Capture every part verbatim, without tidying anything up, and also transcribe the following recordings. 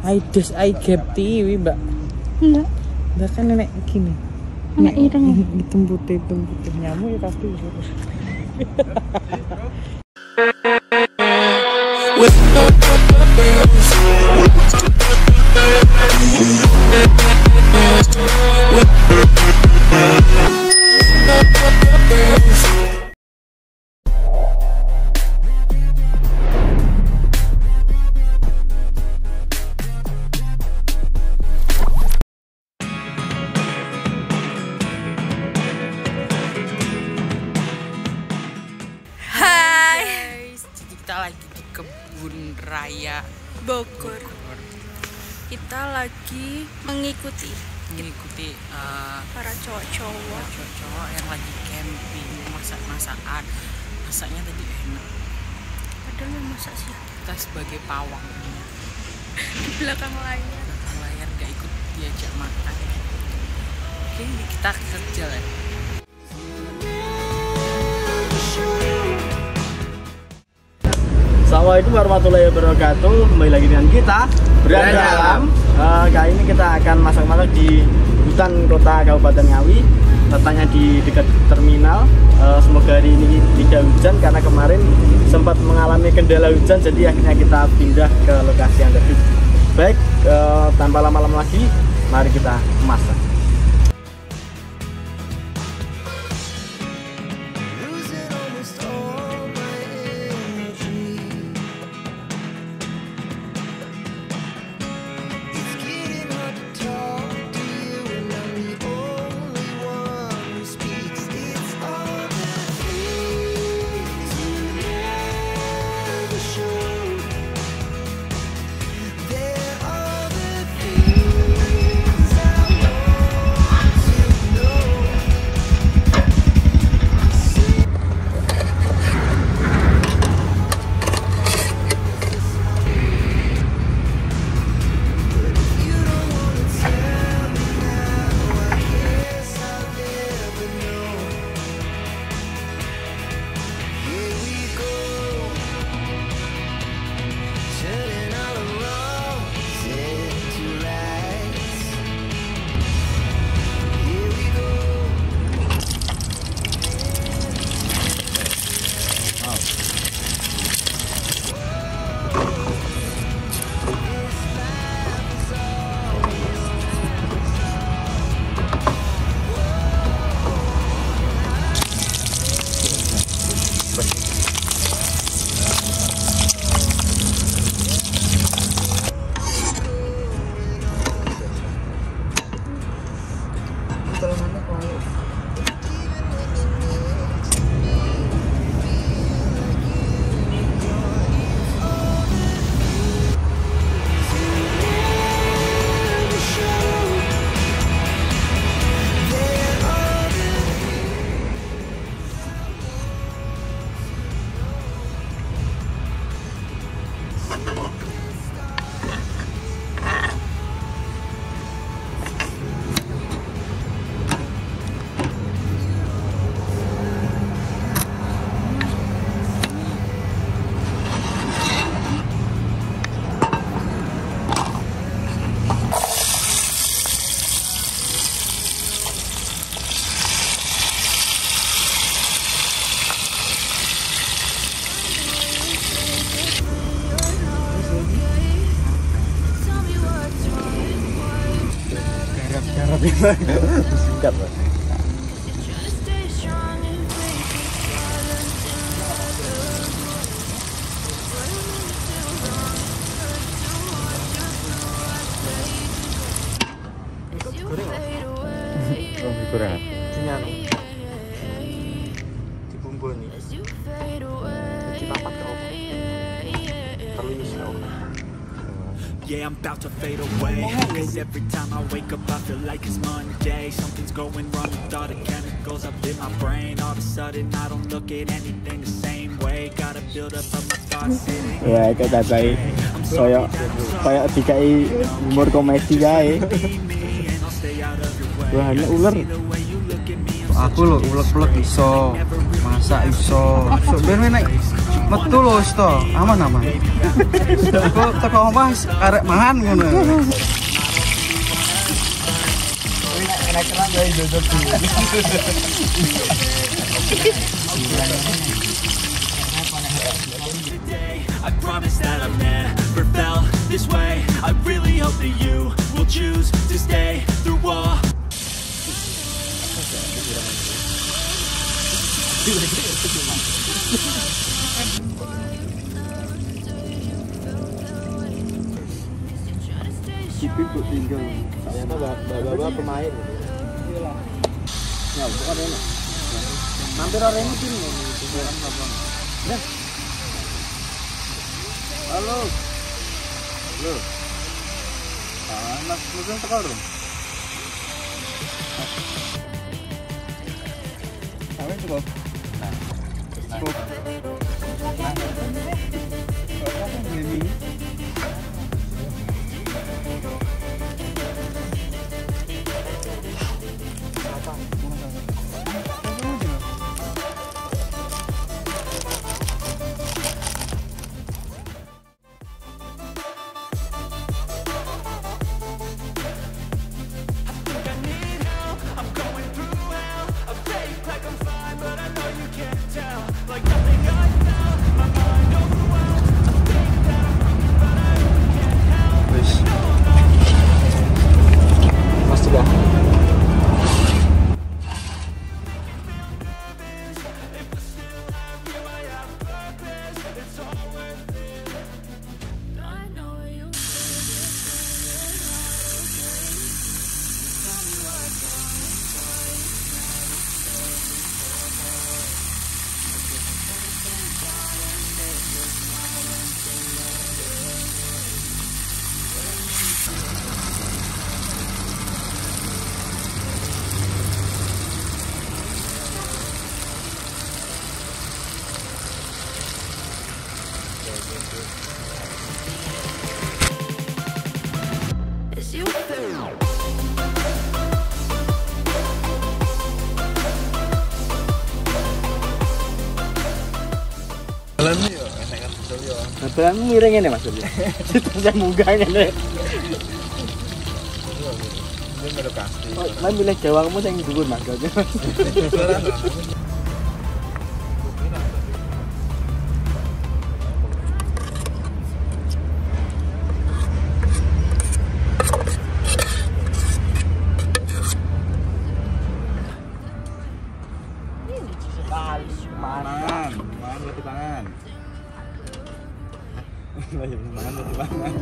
Aides I gap T V, Mbak. Enggak. Enggak kan nenek gini. Nenek ireng. Hitam putih, hitam putih nyamuk ya pasti. Lagi di kebun raya Bogor. Kita lagi mengikuti mengikuti uh, para cowok-cowok cowok-cowok yang lagi camping, masak-masakan. Masaknya tadi enak. Padahal yang masak sih kita sebagai pawang di belakang layar. Belakang layar nggak ikut diajak makan. Oke, kita kerja ya. Assalamualaikum warahmatullahi wabarakatuh. Kembali lagi dengan kita Berani Alam. uh, Kali ini kita akan masak-masak di hutan kota Kabupaten Ngawi, letaknya di dekat terminal. uh, Semoga hari ini tidak hujan karena kemarin sempat mengalami kendala hujan, jadi akhirnya kita pindah ke lokasi yang lebih baik. uh, Tanpa lama-lama lagi, mari kita masak. Singkat lah. Kurang sinyal dikumpul nih di papat ke opo terus ya. Yeah, I'm about to fade away, cause every time I wake up I feel like it's Monday. Something's going wrong with all the chemicals up in my brain. All of a sudden I don't look at anything the same way. Gotta build up of my thoughts. Ya, kayak cacai kayak kayak dikai humor komedi guys. Wah, ini ular. Aku loh ulek-ulek iso, masak iso. Sok ben naik Metu lho sto, aman-aman. Kok teko omah arek mangan ngono. Enak enak ya jodoh dulu. I promise that I've never felt this way. I really hope that you will choose to stay through all. Cipi buat tinggal. Ternyata bawa-bawa pemain. Ya, bukan ini. Mampir orang ini sini. Nah. Halo. Halo. Anak musim sekarang. Sampai cukup. Nah. Cukup. Nah. Apa ini? Betul miring ini maksudnya. Saya munggah ngene. Oh, main milih Jawa kamu yang dhuwur Mas. Mangan, mangan roti pangan. Mangan roti pangan.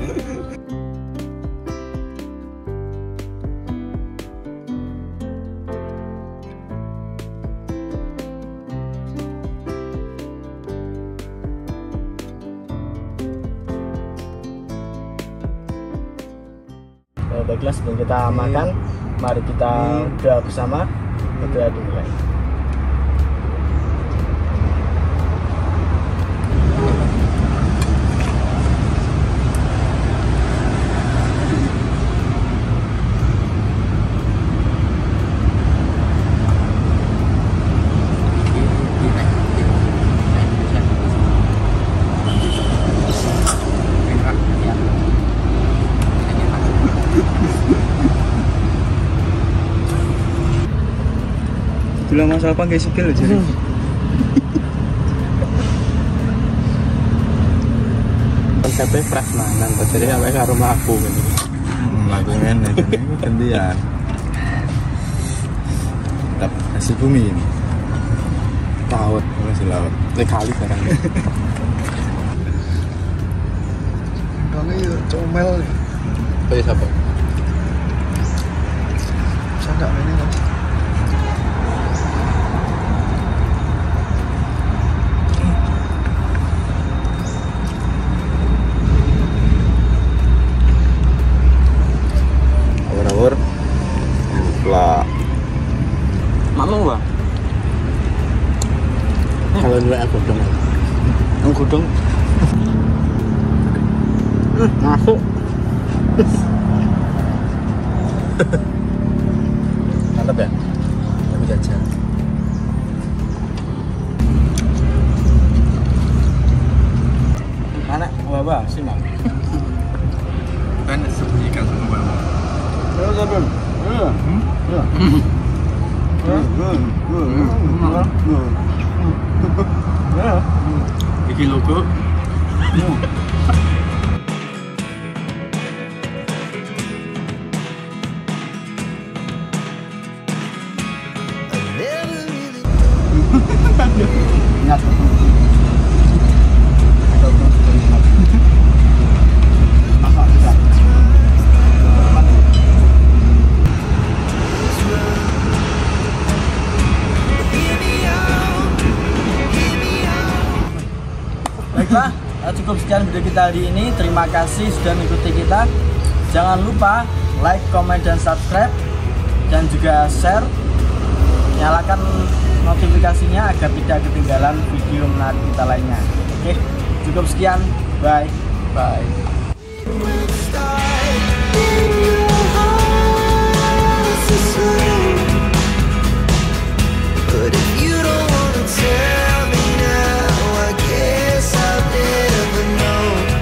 Baiklah, sebelum kita makan, mari kita doa bersama. Berdoa dimulai. Dulu masalah panggil sikil aja. Konsepnya prasmanan, jadi sampai ke rumah aku gitu. Lakukan itu gantian. Tetap nasi bumi ini. Laut, nasi laut. Ini kali barang. Kamu itu comel. Oh iya siapa? Bisa nggak ini mas? Awur-awur. Lah. Maklum bang. Kalau dua aku dong. Aku dong. Masuk. Mantap ya? Aku jajan. Wah, sih mam. Kan sembunyikan sama bapak. Terus terus. Hmm. Ya. Ya. Iki logo. Ingat. Masak bisa. Baiklah, cukup sekian video kita hari ini. Terima kasih sudah mengikuti kita. Jangan lupa like, comment, dan subscribe, dan juga share. Nyalakan notifikasinya agar tidak ketinggalan video menarik kita lainnya. Oke, cukup sekian. Bye. Bye.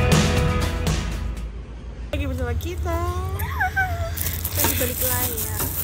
Lagi bersama kita. Lagi balik layar.